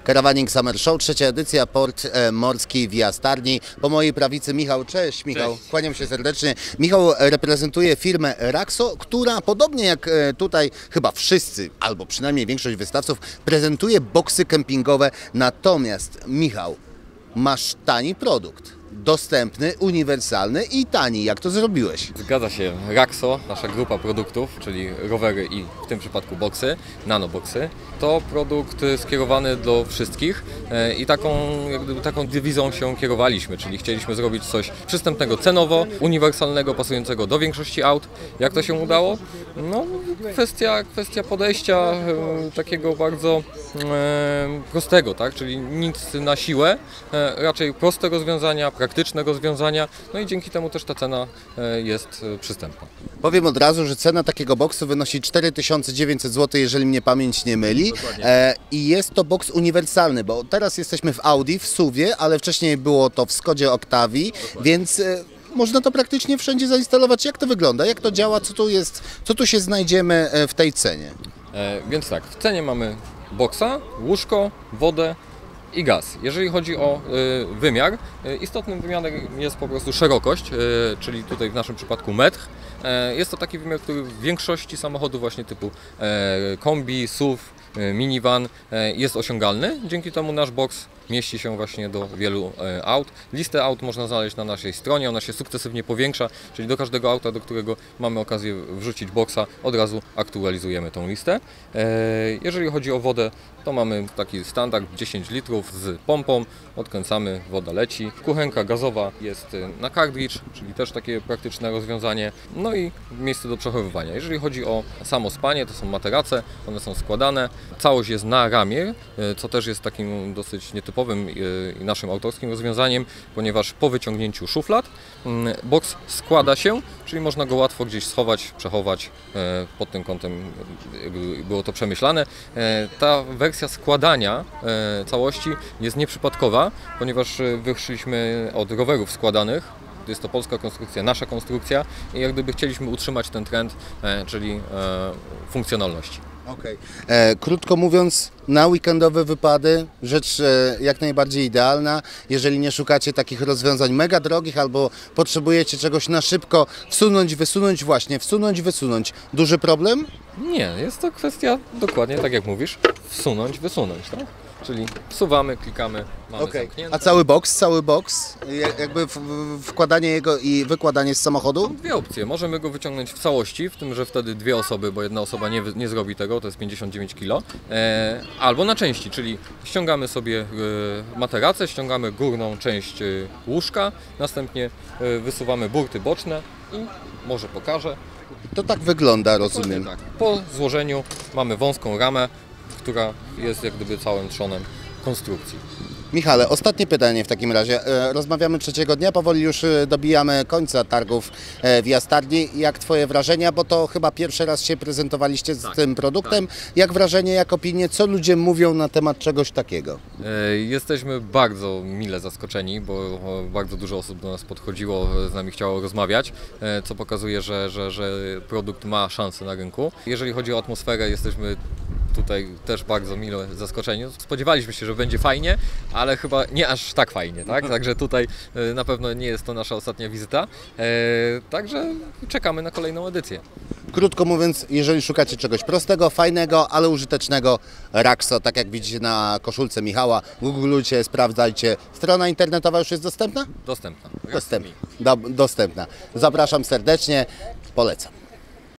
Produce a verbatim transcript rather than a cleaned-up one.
Caravaning Summer Show, trzecia edycja, port e, morski w Jastarni. Po mojej prawicy Michał. Cześć Michał, Cześć. Kłaniam się serdecznie. Michał reprezentuje firmę Raxo, która podobnie jak e, tutaj chyba wszyscy, albo przynajmniej większość wystawców, prezentuje boksy kempingowe. Natomiast Michał, masz tani produkt. Dostępny, uniwersalny i tani. Jak to zrobiłeś? Zgadza się. Raxo, nasza grupa produktów, czyli rowery i w tym przypadku boksy, nanoboksy, to produkt skierowany do wszystkich i taką, jak gdyby, taką dywizją się kierowaliśmy, czyli chcieliśmy zrobić coś przystępnego cenowo, uniwersalnego, pasującego do większości aut. Jak to się udało? No, kwestia, kwestia podejścia e, takiego bardzo e, prostego, tak? Czyli nic na siłę, e, raczej proste rozwiązania, praktyczne rozwiązania, no i dzięki temu też ta cena jest przystępna. Powiem od razu, że cena takiego boksu wynosi cztery tysiące dziewięćset złotych, jeżeli mnie pamięć nie myli. E, I jest to boks uniwersalny, bo teraz jesteśmy w Audi, w suwie, ale wcześniej było to w Skodzie Octavii, więc e, można to praktycznie wszędzie zainstalować. Jak to wygląda? Jak to działa? Co tu jest? Co tu się znajdziemy w tej cenie? E, więc tak, w cenie mamy boksa, łóżko, wodę i gaz. Jeżeli chodzi o y, wymiar, y, istotnym wymiarem jest po prostu szerokość, y, czyli tutaj w naszym przypadku metr. Y, jest to taki wymiar, który w większości samochodów właśnie typu y, kombi, S U V, y, minivan y, jest osiągalny. Dzięki temu nasz boks mieści się właśnie do wielu y, aut. Listę aut można znaleźć na naszej stronie, ona się sukcesywnie powiększa, czyli do każdego auta, do którego mamy okazję wrzucić boksa, od razu aktualizujemy tą listę. Y, jeżeli chodzi o wodę, to mamy taki standard dziesięć litrów z pompą, odkręcamy, woda leci. Kuchenka gazowa jest na cartridge, czyli też takie praktyczne rozwiązanie. No i miejsce do przechowywania. Jeżeli chodzi o samo spanie, to są materace, one są składane. Całość jest na ramię, co też jest takim dosyć nietypowym i naszym autorskim rozwiązaniem, ponieważ po wyciągnięciu szuflad boks składa się, czyli można go łatwo gdzieś schować, przechować. Pod tym kątem było to przemyślane. Ta wersja składania e, całości jest nieprzypadkowa, ponieważ wyszliśmy od rowerów składanych. Jest to polska konstrukcja, nasza konstrukcja i jak gdyby chcieliśmy utrzymać ten trend, e, czyli e, funkcjonalności. Okay. E, krótko mówiąc, na weekendowe wypady rzecz e, jak najbardziej idealna. Jeżeli nie szukacie takich rozwiązań mega drogich albo potrzebujecie czegoś na szybko wsunąć, wysunąć, właśnie wsunąć, wysunąć. Duży problem? Nie, jest to kwestia dokładnie tak jak mówisz, wsunąć, wysunąć, tak? Czyli wsuwamy, klikamy, mamy okay. zamknięte. A cały boks, cały boks, jakby w, w, wkładanie jego i wykładanie z samochodu? Dwie opcje. Możemy go wyciągnąć w całości, w tym, że wtedy dwie osoby, bo jedna osoba nie, nie zrobi tego, to jest pięćdziesiąt dziewięć kilo, e, albo na części, czyli ściągamy sobie e, materacę, ściągamy górną część e, łóżka, następnie e, wysuwamy burty boczne i może pokażę. To tak wygląda, rozumiem. Tak. Po złożeniu mamy wąską ramę, która jest jak gdyby całym trzonem konstrukcji. Michale, ostatnie pytanie w takim razie. Rozmawiamy trzeciego dnia, powoli już dobijamy końca targów w Jastarni. Jak Twoje wrażenia, bo to chyba pierwszy raz się prezentowaliście z tak, tym produktem. Tak. Jak wrażenie, jak opinie, co ludzie mówią na temat czegoś takiego? Jesteśmy bardzo mile zaskoczeni, bo bardzo dużo osób do nas podchodziło, z nami chciało rozmawiać, co pokazuje, że, że, że produkt ma szansę na rynku. Jeżeli chodzi o atmosferę, jesteśmy tutaj też bardzo mile zaskoczeni. Spodziewaliśmy się, że będzie fajnie, ale chyba nie aż tak fajnie, tak? Także tutaj na pewno nie jest to nasza ostatnia wizyta. Także czekamy na kolejną edycję. Krótko mówiąc, jeżeli szukacie czegoś prostego, fajnego, ale użytecznego, Raxo, tak jak widzicie na koszulce Michała, googlujcie, sprawdzajcie. Strona internetowa już jest dostępna? Dostępna. Dostępna. Do, dostępna. Zapraszam serdecznie, polecam.